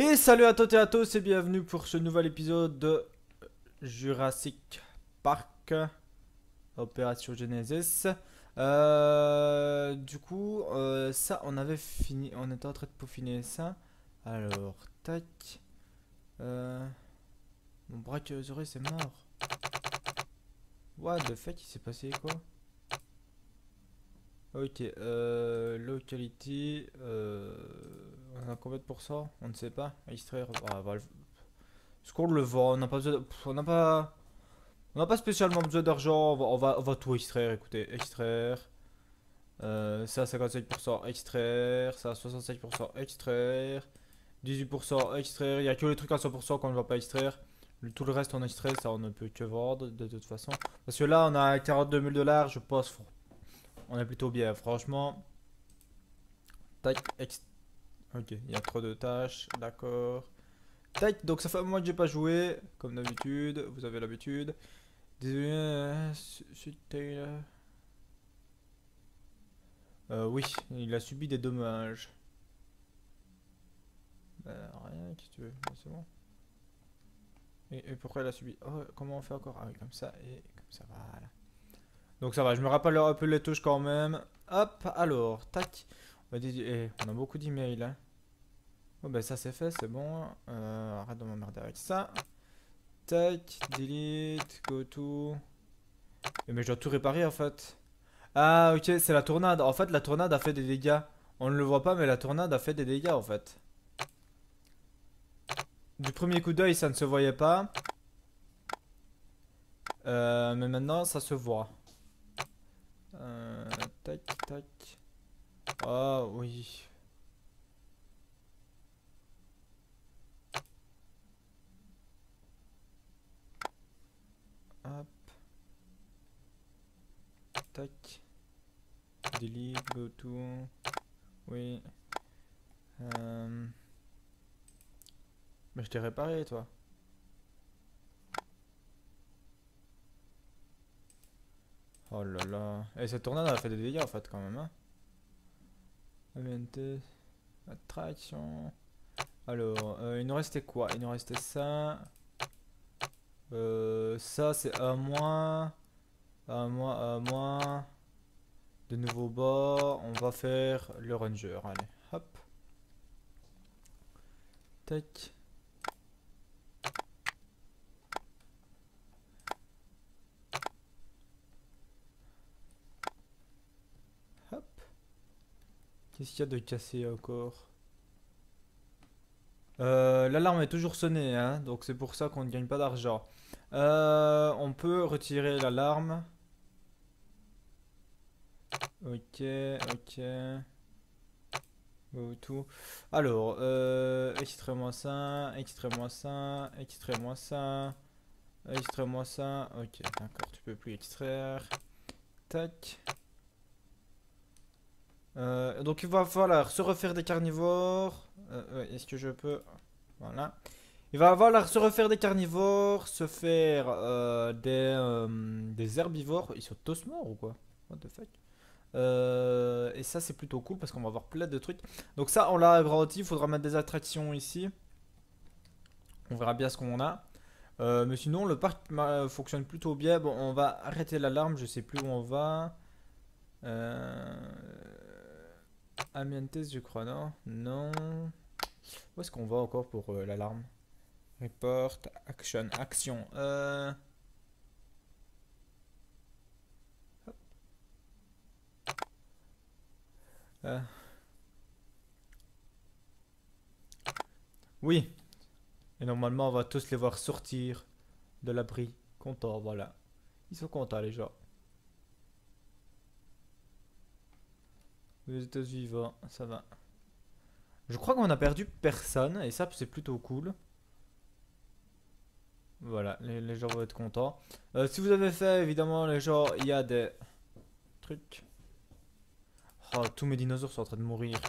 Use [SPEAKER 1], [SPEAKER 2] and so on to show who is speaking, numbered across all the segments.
[SPEAKER 1] Et salut à toutes et à tous et bienvenue pour ce nouvel épisode de Jurassic Park Opération Genesis. Ça on avait fini, on était en train de peaufiner ça. Alors, tac. Mon brachiosaurus est mort. What the fuck, il s'est passé quoi? Ok, locality, on a combien de pourcents? On ne sait pas. Extraire, ce qu'on le vend, on n'a pas besoin de, on n'a pas spécialement besoin d'argent, on va tout extraire, écoutez, extraire. Ça 55% extraire, ça 65% extraire, 18% extraire, il n'y a que les trucs à 100% qu'on ne va pas extraire. Tout le reste on extrait, ça on ne peut que vendre de toute façon. Parce que là on a 42 000 dollars, je pense, on est plutôt bien, franchement. Tac, ok, il y a trop de tâches, d'accord. Tac, donc ça fait un mois que j'ai pas joué, comme d'habitude, vous avez l'habitude. Désolé, c'était... oui, il a subi des dommages. Rien, qu'est-ce que tu veux? C'est bon. Et pourquoi il a subi? Oh, comment on fait encore? Ah oui, comme ça et comme ça, voilà. Donc ça va, je me rappelle un peu les touches quand même. Hop, alors, tac. On a beaucoup d'emails, hein. Bon, ben ça c'est fait, c'est bon. Arrête de m'emmerder avec ça. Tac, delete, go to. Mais je dois tout réparer en fait. Ah, ok, c'est la tornade. En fait, la tornade a fait des dégâts. On ne le voit pas, mais la tornade a fait des dégâts en fait. Du premier coup d'œil, ça ne se voyait pas. Mais maintenant, ça se voit. Tac, tac. Ah, oui. Hop, tac. Delete, go to. Oui. Mais je t'ai réparé, toi. Oh là là. Et cette tornade a fait des dégâts en fait quand même, hein. AVNT. Attraction. Alors, il nous restait quoi? Il nous restait ça. Ça c'est un moins. Un moins, un moins. De nouveau bas. On va faire le ranger. Allez, hop. Tac. Hop. Qu'est-ce qu'il y a de cassé encore? L'alarme est toujours sonnée, hein, donc c'est pour ça qu'on ne gagne pas d'argent. On peut retirer l'alarme. Ok, ok. Tout. Alors, extrais-moi ça, extrais-moi ça, extrais-moi ça, extrais-moi ça. Ok, d'accord, tu peux plus extraire. Tac. Donc il va falloir se refaire des carnivores. Ouais, est-ce que je peux... Voilà. Il va falloir se refaire des carnivores, se faire des herbivores. Ils sont tous morts ou quoi? What the fuck? Et ça c'est plutôt cool parce qu'on va avoir plein de trucs. Donc ça on l'a agrandi, il faudra mettre des attractions ici. On verra bien ce qu'on a. Mais sinon le parc fonctionne plutôt bien. Bon, on va arrêter l'alarme, je sais plus où on va. Amientes je crois, non? Non. Où est-ce qu'on va encore pour l'alarme? Report, action, action. Euh, oui. Et normalement, on va tous les voir sortir de l'abri. Contents, voilà. Ils sont contents, les gens. Vous êtes tous vivants, ça va. Je crois qu'on a perdu personne, et ça, c'est plutôt cool. Voilà, les gens vont être contents. Si vous avez fait, évidemment, les gens, il y a des trucs. Oh, tous mes dinosaures sont en train de mourir.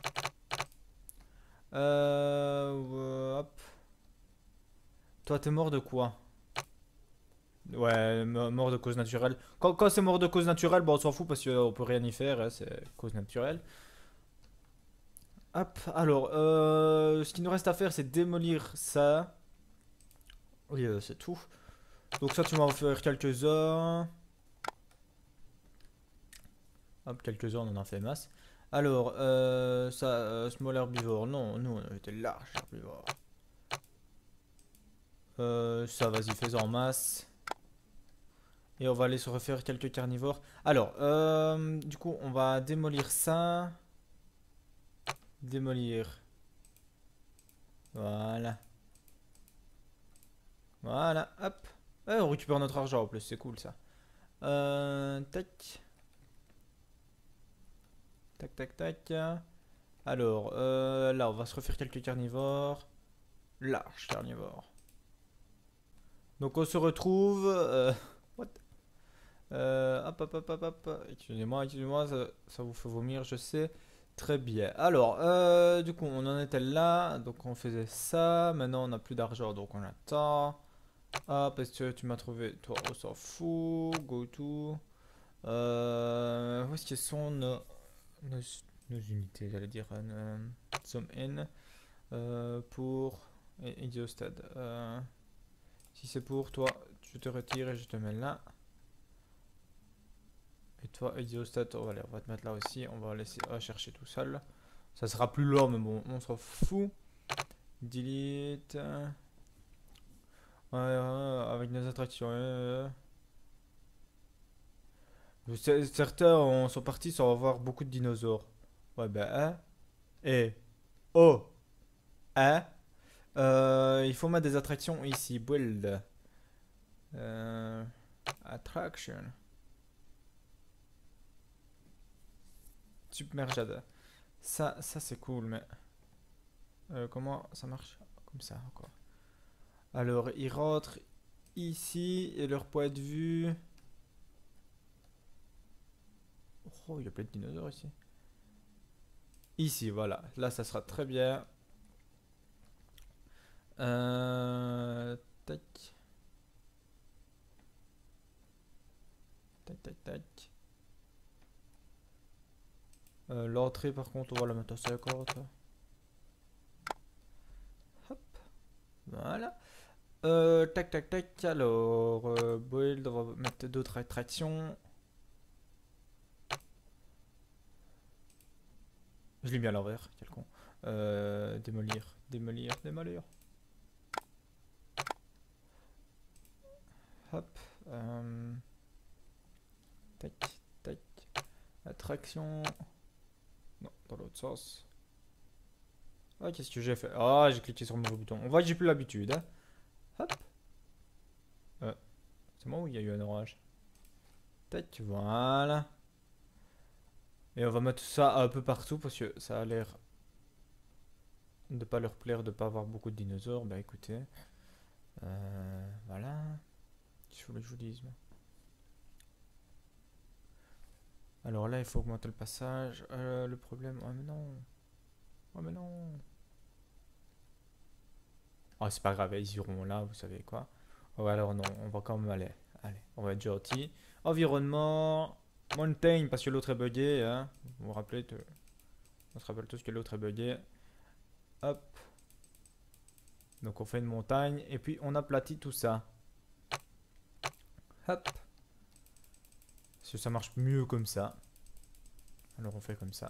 [SPEAKER 1] Hop. Toi, t'es mort de quoi? Ouais, mort de cause naturelle. Quand c'est mort de cause naturelle, bon, on s'en fout parce qu'on peut rien y faire, hein, c'est cause naturelle. Hop, alors, ce qu'il nous reste à faire, c'est démolir ça. Oui, c'est tout. Donc ça, tu vas en faire quelques-uns. Hop, quelques-uns, on en a fait masse. Alors, ça, small herbivore, non, nous, on était large herbivore. Ça, vas-y, fais-en en masse. Et on va aller se refaire quelques carnivores. Alors, du coup, on va démolir ça. Démolir. Voilà. Voilà, hop. On récupère notre argent en plus, c'est cool ça. Tac. Tac, tac, tac. Alors, là, on va se refaire quelques carnivores. Large carnivore. Donc, on se retrouve. What? Hop, hop, hop, hop, hop. Excusez-moi, excusez-moi, ça vous fait vomir, je sais. Très bien. Alors, du coup, on en était là. Donc, on faisait ça. Maintenant, on n'a plus d'argent, donc on attend. Ah, parce que tu m'as trouvé. Toi, on s'en fout. Go to. Où est-ce qu'ils sont nos, nos unités, j'allais dire. Zoom in. Pour. Idiostad. Si c'est pour toi, je te retire et je te mets là. Et toi, Idiostat, on va te mettre là aussi. On va laisser chercher tout seul. Ça sera plus long, mais bon, on s'en fout. Delete. Avec nos attractions. Certains sont partis sans avoir beaucoup de dinosaures. Ouais, ben, hein. Et. Oh. Hein. Il faut mettre des attractions ici. Build. Euh, attraction. Submerged. Ça c'est cool, mais comment ça marche? Comme ça, encore. Alors, ils rentrent ici et leur point de vue. Oh, il y a plein de dinosaures ici. Ici, voilà. Là, ça sera très bien. Tac. Tac, tac, tac. L'entrée, par contre, on va la mettre à 50. Hop. Voilà. Tac, tac, tac. Alors, build, on va mettre d'autres attractions. Je l'ai mis à l'envers, quel con. Démolir, démolir, démolir. Hop. Tac, tac. Attraction. Non, dans l'autre sens. Ah, qu'est-ce que j'ai fait? Ah, j'ai cliqué sur le mauvais bouton. On voit que j'ai plus l'habitude. Hein. Hop. C'est moi où il y a eu un orage? Tac, voilà. Et on va mettre ça un peu partout parce que ça a l'air de pas leur plaire de pas avoir beaucoup de dinosaures. Bah écoutez. Voilà. Qu'est-ce que vous voulez que je vous dise? Alors là, il faut augmenter le passage. Le problème. Oh mais non. Oh mais non. Oh, c'est pas grave, ils iront là, vous savez quoi. Oh, alors non, on va quand même aller. Allez, on va être gentil. Environnement. Montagne, parce que l'autre est buggé. Hein. Vous vous rappelez, on se rappelle tous que l'autre est buggé. Hop. Donc on fait une montagne et puis on aplatit tout ça. Hop. Parce que ça marche mieux comme ça. Alors on fait comme ça.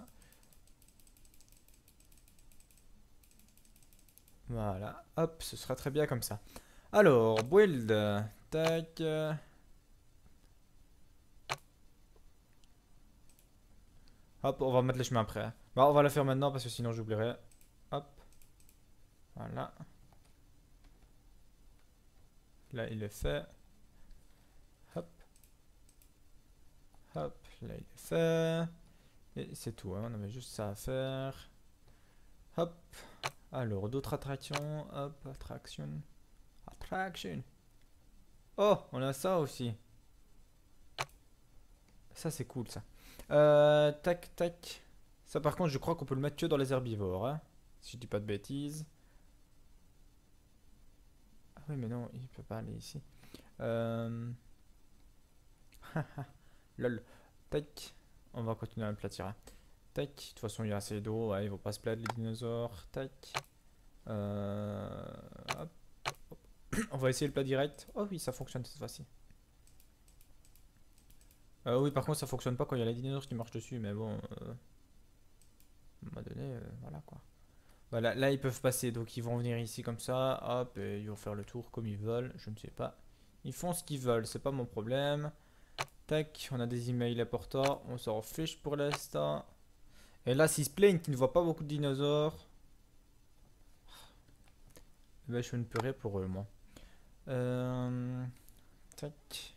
[SPEAKER 1] Voilà. Hop, ce sera très bien comme ça. Alors, build. Tac. Hop, on va mettre les chemins après. Hein. Bah, on va la faire maintenant parce que sinon j'oublierai. Hop. Voilà. Là, il est fait. Hop. Hop. Là, il est fait. Et c'est tout. Hein. On avait juste ça à faire. Hop. Alors, d'autres attractions. Hop. Attraction. Attraction. Oh, on a ça aussi. Ça, c'est cool, ça. Tac, tac. Ça, par contre, je crois qu'on peut le mettre que dans les herbivores. Hein, si je dis pas de bêtises. Ah oui, mais non, il peut pas aller ici. Lol. Tac. On va continuer à aplatir. Hein. Tac. De toute façon, il y a assez d'eau. Ouais, ils vont pas se plaindre, les dinosaures. Tac. Hop. On va essayer le plat direct. Oh oui, ça fonctionne cette fois-ci. Oui, par contre, ça fonctionne pas quand il y a les dinosaures qui marchent dessus. Mais bon, à un moment donné, voilà quoi. Voilà, là ils peuvent passer. Donc ils vont venir ici comme ça. Hop, et ils vont faire le tour comme ils veulent. Je ne sais pas. Ils font ce qu'ils veulent, c'est pas mon problème. Tac, on a des emails importants. On s'en fiche pour l'instant. Et là, s'ils se plaignent qu'ils ne voient pas beaucoup de dinosaures, ben, je ne peux rien pour eux, moi. Tac.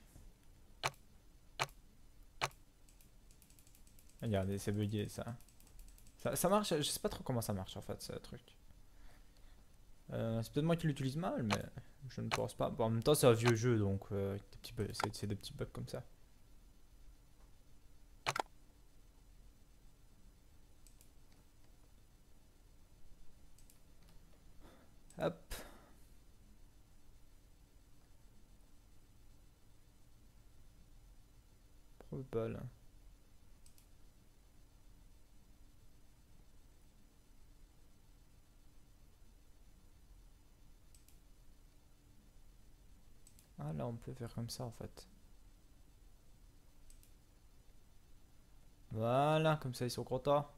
[SPEAKER 1] Regardez, c'est bugué ça. Ça marche, je sais pas trop comment ça marche en fait, ce truc. C'est peut-être moi qui l'utilise mal, mais je ne pense pas. Bon, en même temps, c'est un vieux jeu, donc c'est des petits bugs comme ça. Hop. Probable. Ah là, on peut faire comme ça en fait. Voilà, comme ça ils sont contents.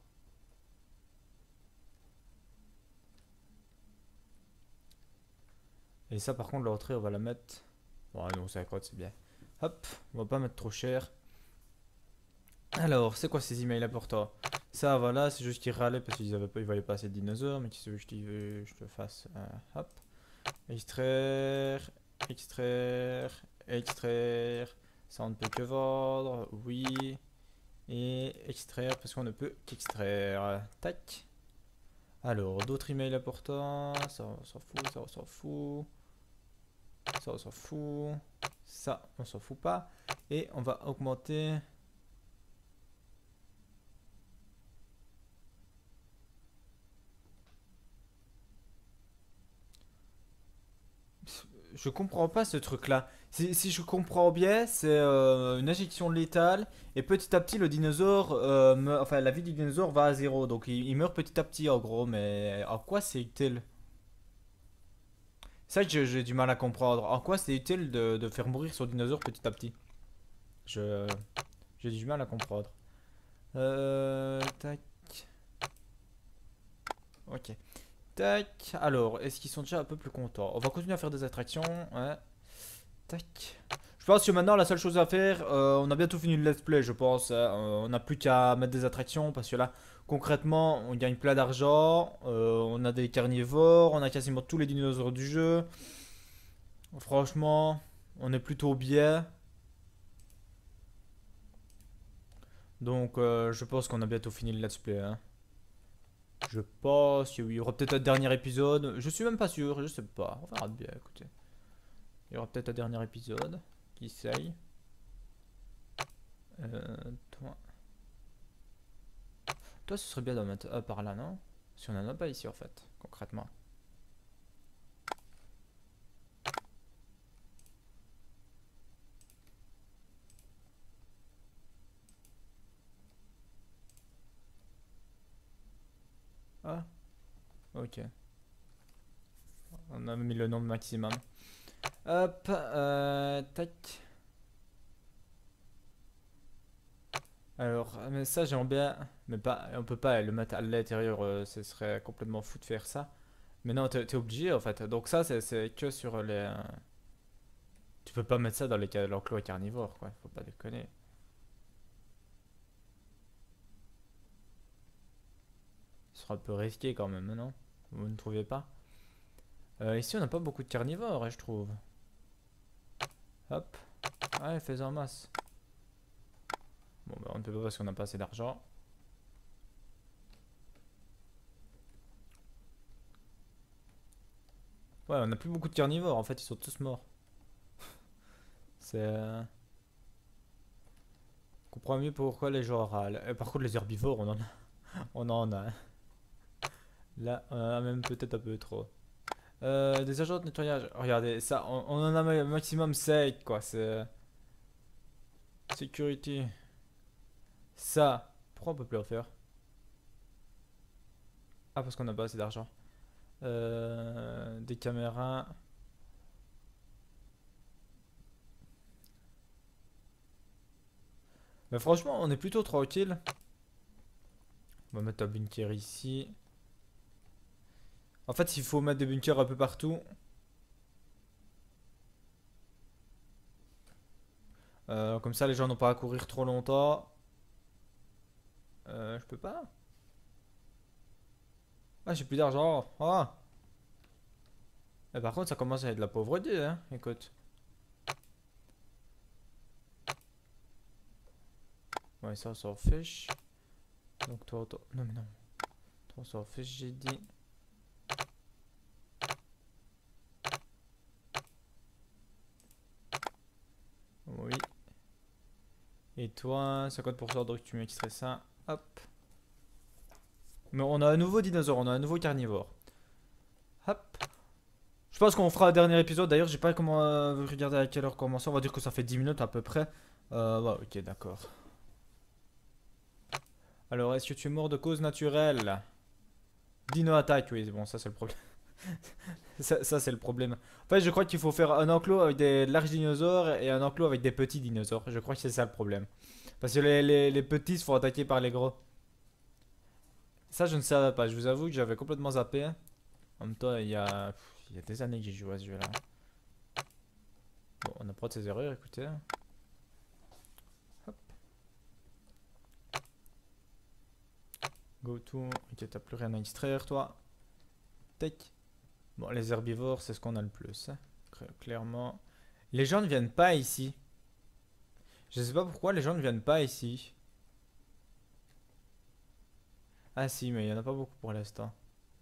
[SPEAKER 1] Et ça, par contre, l'entrée, on va la mettre. Bon, non, 50, c'est bien. Hop, on va pas mettre trop cher. Alors, c'est quoi ces emails importants? Ça, voilà, c'est juste qu'ils râlaient parce qu'ils avaient pas, ils voyaient pas assez de dinosaures, mais qu'est-ce que je te fasse? Hop, extraire, extraire, extraire. Ça, on ne peut que vendre, oui. Et extraire parce qu'on ne peut qu'extraire. Tac. Alors, d'autres emails importants. Ça, on s'en fout, ça, on s'en fout. Ça, on s'en fout. Ça, on s'en fout pas. Et on va augmenter. Je comprends pas ce truc-là. Si je comprends bien, c'est une injection létale. Et petit à petit, le dinosaure, enfin, la vie du dinosaure va à zéro. Donc, il meurt petit à petit, en gros. Mais en quoi c'est utile? Ça, j'ai du mal à comprendre. En quoi c'est utile de faire mourir son dinosaure petit à petit? Je, j'ai du mal à comprendre. Tac. Ok. Tac. Alors, est-ce qu'ils sont déjà un peu plus contents? On va continuer à faire des attractions. Ouais. Tac. Je pense que maintenant, la seule chose à faire, on a bientôt fini le let's play, je pense, hein. On n'a plus qu'à mettre des attractions parce que là, concrètement, on gagne plein d'argent. On a des carnivores. On a quasiment tous les dinosaures du jeu. Franchement, on est plutôt bien. Donc, je pense qu'on a bientôt fini le let's play, hein. Je pense que oui, il y aura peut-être un dernier épisode. Je suis même pas sûr, je sais pas. On verra bien, écoutez. Il y aura peut-être un dernier épisode. Qui sait. Toi. Toi, ce serait bien d'en mettre un par là, non? Si on en a pas ici, en fait, concrètement. Ah, ok. On a mis le nombre maximum. Hop, tac. Alors, mais ça, j'aimerais bien. Mais pas, on peut pas le mettre à l'intérieur, ce serait complètement fou de faire ça. Mais non, t'es obligé, en fait. Donc, ça, c'est que sur les. Tu peux pas mettre ça dans l'enclos carnivore, quoi. Faut pas déconner. Ce sera un peu risqué quand même, non? Vous ne trouvez pas? Ici, on n'a pas beaucoup de carnivores, hein, je trouve. Hop. Ouais, fais-en masse. Bon, bah, on ne peut pas parce qu'on n'a pas assez d'argent. Ouais, on n'a plus beaucoup de carnivores, en fait, ils sont tous morts. C'est. On comprend mieux pourquoi les gens râlent. Par contre, les herbivores, on en a. On en a. Là, on en a même peut-être un peu trop. Des agents de nettoyage. Regardez, ça, on en a un maximum 7, quoi. C'est. Security. Ça. Pourquoi on peut plus en faire? Ah, parce qu'on n'a pas assez d'argent. Des caméras. Mais franchement, on est plutôt tranquille. On va mettre un bunker ici. En fait, il faut mettre des bunkers un peu partout. Comme ça, les gens n'ont pas à courir trop longtemps. Je peux pas. Ah, j'ai plus d'argent. Ah. Mais par contre, ça commence à être de la pauvreté, hein. Écoute. Ouais, ça, on s'en fiche. Donc, toi. Non, mais non. Toi, on s'en fiche, j'ai dit. Oui. Et toi, 50%, donc tu m'extrais ça. Hop. Mais on a un nouveau dinosaure, on a un nouveau carnivore. Hop. Je pense qu'on fera un dernier épisode. D'ailleurs, j'ai pas comment regarder à quelle heure commencer. On va dire que ça fait 10 minutes à peu près. Ouais, ok, d'accord. Alors, est-ce que tu es mort de cause naturelle? Dino attaque, oui, bon, ça c'est le problème. Ça, c'est le problème. En fait, je crois qu'il faut faire un enclos avec des larges dinosaures et un enclos avec des petits dinosaures. Je crois que c'est ça le problème. Parce que les petits se font attaquer par les gros. Ça, je ne savais pas. Je vous avoue que j'avais complètement zappé. En même temps, il y a des années que j'ai joué à ce jeu-là. Bon, on apprend de ses erreurs, écoutez. Hop. Go to. Ok, t'as plus rien à extraire, toi. Tac. Bon, les herbivores, c'est ce qu'on a le plus, hein. Clairement. Les gens ne viennent pas ici. Je sais pas pourquoi les gens ne viennent pas ici. Ah si, mais il y en a pas beaucoup pour l'instant.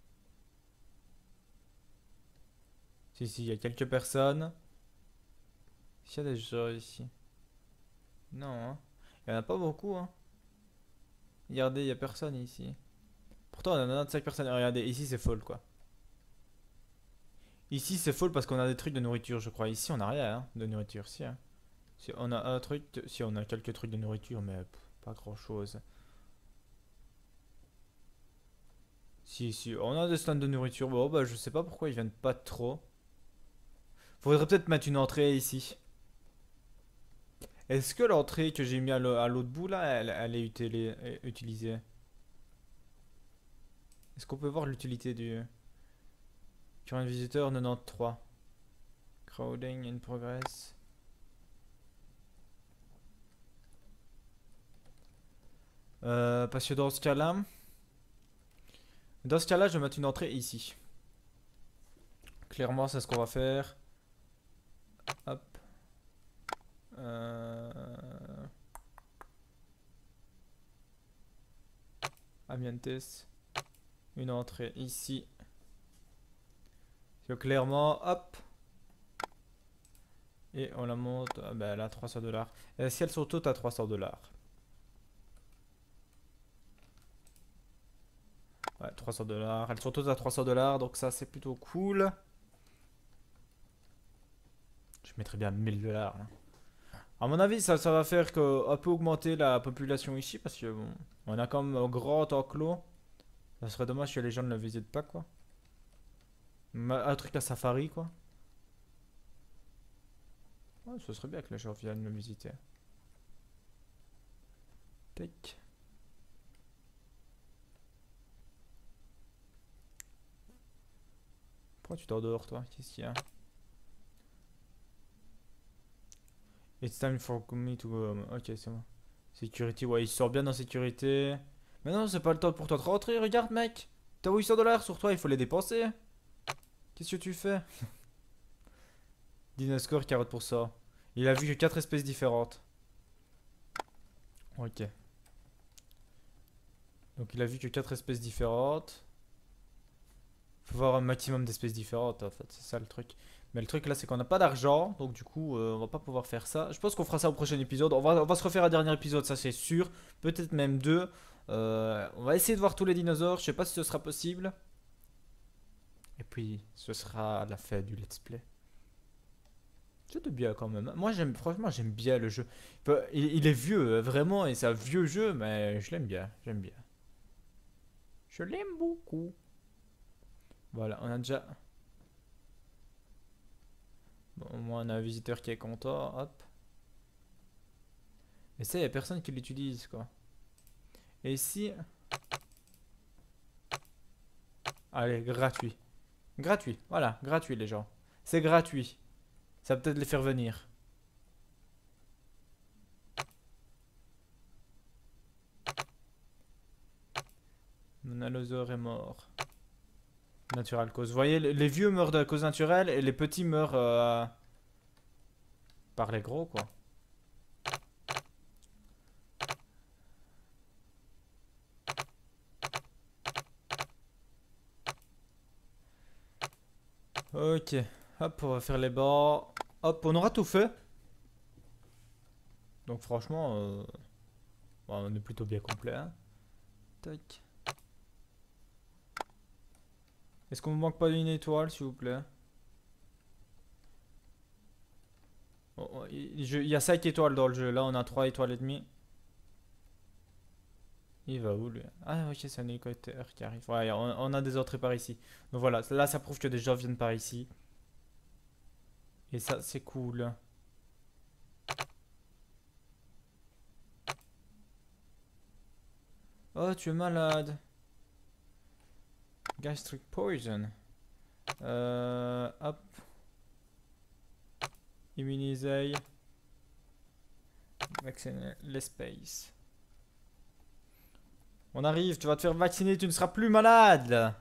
[SPEAKER 1] Si, il y a quelques personnes. S'il y a des gens ici. Non, hein. Il y en a pas beaucoup, hein. Regardez, il y a personne ici. Pourtant, on a 95 personnes. Regardez, ici c'est full, quoi. Ici c'est full parce qu'on a des trucs de nourriture, je crois. Ici, on a rien, hein, de nourriture, si, hein. Si on a un truc, si on a quelques trucs de nourriture, mais pas grand chose. Si, on a des stands de nourriture. Bon, bah, je sais pas pourquoi ils viennent pas trop. Faudrait peut-être mettre une entrée ici. Est-ce que l'entrée que j'ai mis à l'autre bout là, elle est utilisée? Est-ce qu'on peut voir l'utilité du current visiteur 93? Crowding in progress. Parce que dans ce cas-là, je vais mettre une entrée ici. Clairement, c'est ce qu'on va faire. Hop. Euh... Amientes. Une entrée ici. Donc, clairement, hop. Et on la monte. Ah ben, elle a 300$. Est-ce qu'elles sont toutes à 300$? Ouais, 300$. Elles sont toutes à 300$. Donc, ça, c'est plutôt cool. Je mettrais bien 1000$. Là. À mon avis, ça va faire que un peu augmenter la population ici. Parce que bon, on a quand même un grand enclos. Ça serait dommage que les gens ne le visitent pas, quoi. Un truc à safari, quoi. Ouais, ce serait bien que les gens viennent le visiter. Tac. Pourquoi tu t'endors, toi? Qu'est-ce qu'il y a? It's time for me to go home. Ok, c'est bon. Sécurité, ouais, il sort bien dans sécurité. Mais non, c'est pas le temps pour toi de rentrer. Regarde, mec. T'as 800$ sur toi, il faut les dépenser. Qu'est-ce que tu fais? Dinoscore 40%. Il a vu que 4 espèces différentes. Ok. Donc il a vu que 4 espèces différentes. Faut voir un maximum d'espèces différentes en fait, c'est ça le truc. Mais le truc là c'est qu'on n'a pas d'argent, donc du coup on va pas pouvoir faire ça. Je pense qu'on fera ça au prochain épisode. On va se refaire un dernier épisode, ça c'est sûr. Peut-être même deux. On va essayer de voir tous les dinosaures, je sais pas si ce sera possible. Et puis ce sera la fin du let's play. C'est de bien quand même. Moi j'aime, franchement j'aime bien le jeu. Il est vieux, vraiment, et c'est un vieux jeu, mais je l'aime bien, j'aime bien. Je l'aime beaucoup. Voilà, on a déjà... Bon, au moins on a un visiteur qui est content, hop. Et ça, il n'y a personne qui l'utilise, quoi. Et ici... Allez, gratuit. Gratuit, voilà, gratuit les gens. C'est gratuit. Ça va peut-être les faire venir. Mon allosaure est mort. Natural cause. Vous voyez, les vieux meurent de cause naturelle et les petits meurent par les gros, quoi. Ok, hop, on va faire les bords. Hop, on aura tout fait. Donc franchement, bon, on est plutôt bien complet, hein. Tac. Est-ce qu'on me manque pas d'une étoile, s'il vous plaît? Oh, oh, il y a 5 étoiles dans le jeu. Là, on a 3 étoiles et demie. Il va où, lui? Ah, ok, c'est un hélicoptère qui arrive. Ouais, on a des entrées par ici. Donc voilà, là, ça prouve que des gens viennent par ici. Et ça, c'est cool. Oh, tu es malade. Gastric poison. Hop. Immuniser. Vacciner l'espace. On arrive, tu vas te faire vacciner, tu ne seras plus malade.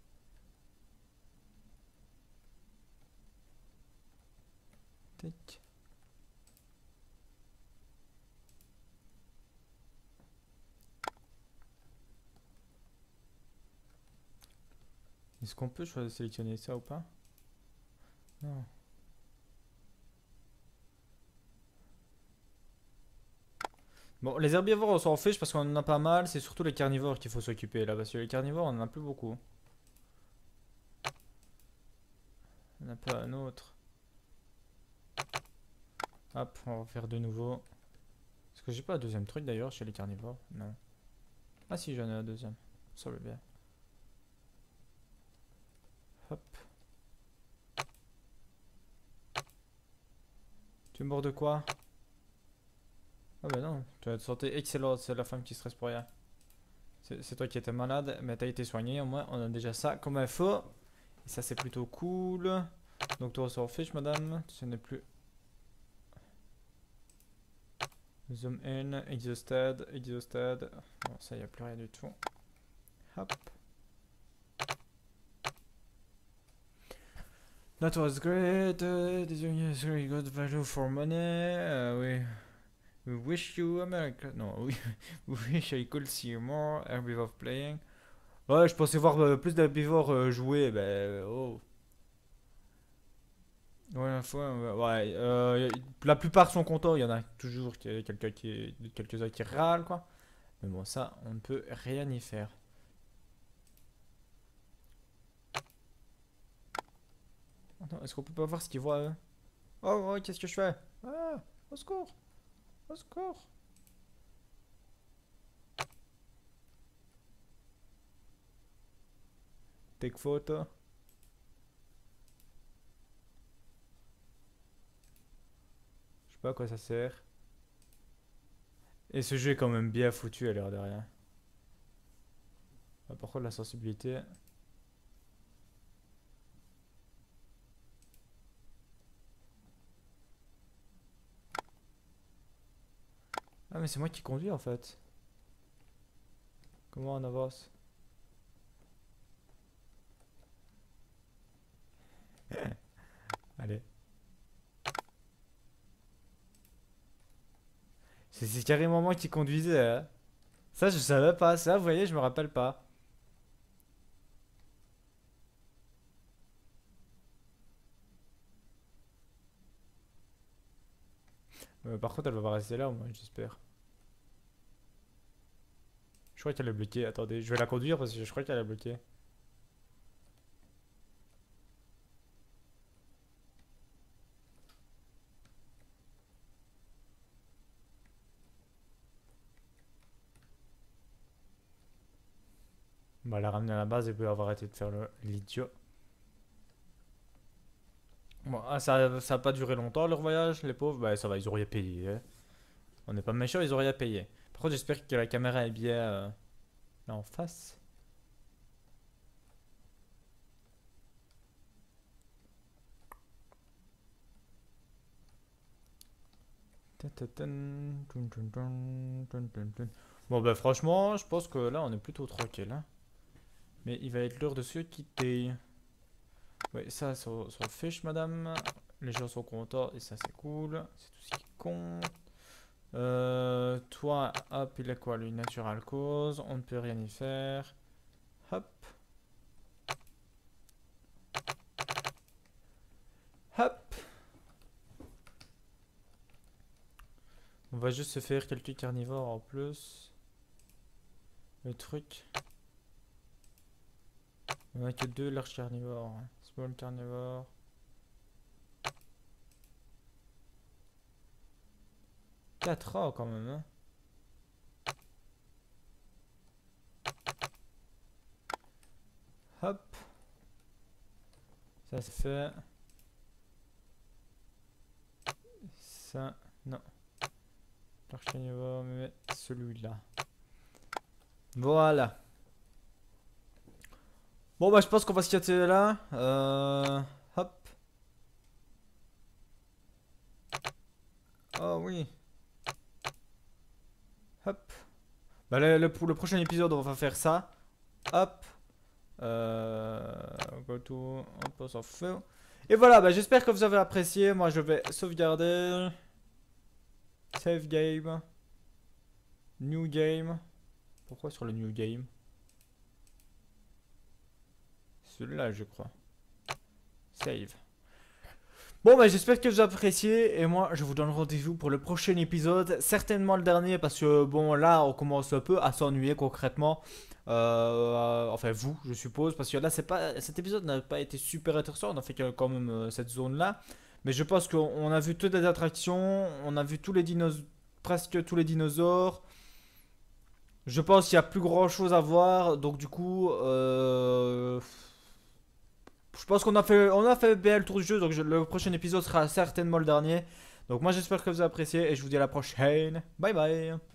[SPEAKER 1] Tac. Est-ce qu'on peut choisir sélectionner ça ou pas? Non. Bon, les herbivores, on s'en fiche parce qu'on en a pas mal. C'est surtout les carnivores qu'il faut s'occuper là. Parce que les carnivores, on en a plus beaucoup. On n'a pas un autre. Hop, on va faire de nouveau. Est-ce que j'ai pas un deuxième truc d'ailleurs chez les carnivores? Non. Ah si, j'en ai un deuxième. Ça va bien. Hop. Tu es mort de quoi? Ah bah non, tu as une santé excellente, c'est la femme qui stresse pour rien. C'est toi qui étais malade, mais t'as été soigné, au moins on a déjà ça comme info. Et ça c'est plutôt cool. Donc toi on s'en fiche madame, ce n'est plus... Zoom in, exhausted, exhausted. Bon ça y a plus rien du tout. Hop. That was great, this is really good value for money. We wish you America. Non, we wish I could see more herbivores playing. Ouais, je pensais voir plus d'herbivores jouer, ben oh. Ouais, la fois, ouais, la plupart sont contents, il y en a toujours quelques-uns qui râlent, quoi. Mais bon, ça, on ne peut rien y faire. Attends, est-ce qu'on peut pas voir ce qu'ils voient, eux? Oh, oh, qu'est-ce que je fais? Ah, au secours, au secours. Take photo. Je sais pas à quoi ça sert. Et ce jeu est quand même bien foutu à l'air de rien. Ah, par contre, la sensibilité. Ah, mais c'est moi qui conduis en fait. Comment on avance? Allez. C'est carrément moi qui conduisais, hein. Ça, je savais pas. Ça, vous voyez, je me rappelle pas. Par contre, elle va pas rester là, moi, j'espère. Je crois qu'elle est bloquée. Attendez, je vais la conduire parce que je crois qu'elle est bloquée. On va la ramener à la base et puis avoir arrêté de faire l'idiot. Bon, ah, ça a pas duré longtemps leur voyage, les pauvres. Bah ça va, ils auraient payé, hein. On n'est pas méchants, ils auraient payé. Par contre, j'espère que la caméra est bien là en face. Bon bah franchement, je pense que là on est plutôt tranquille, hein. Mais il va être l'heure de se quitter. Ouais, ça s'en fiche, madame. Les gens sont contents et ça c'est cool. C'est tout ce qui compte. Toi, hop, il est quoi lui? Natural cause. On ne peut rien y faire. Hop. Hop. On va juste se faire quelques carnivores en plus. Le truc. On a que 2 larges carnivores, hein. Small carnivore. 4 ans quand même, hein. Hop. Ça c'est fait. Ça, non. Large carnivore, mais celui-là. Voilà. Bon bah je pense qu'on va se quitter là. Hop. Oh oui. Hop. Bah pour le prochain épisode on va faire ça. Hop. Go to. Hop, on s'en fout. Et voilà, bah j'espère que vous avez apprécié. Moi je vais sauvegarder. Save game. New game. Pourquoi sur le new game? Celui-là je crois. Save. Bon bah j'espère que vous appréciez et moi je vous donne rendez-vous pour le prochain épisode, certainement le dernier parce que bon là on commence un peu à s'ennuyer concrètement, enfin vous je suppose parce que là c'est pas, cet épisode n'a pas été super intéressant, on a fait quand même cette zone là, mais je pense qu'on a vu toutes les attractions, on a vu tous les dinosaures, presque tous les dinosaures. Je pense qu'il n'y a plus grand chose à voir donc du coup je pense on a fait bien le tour du jeu, donc le prochain épisode sera certainement le dernier. Donc moi j'espère que vous avez apprécié et je vous dis à la prochaine. Bye bye.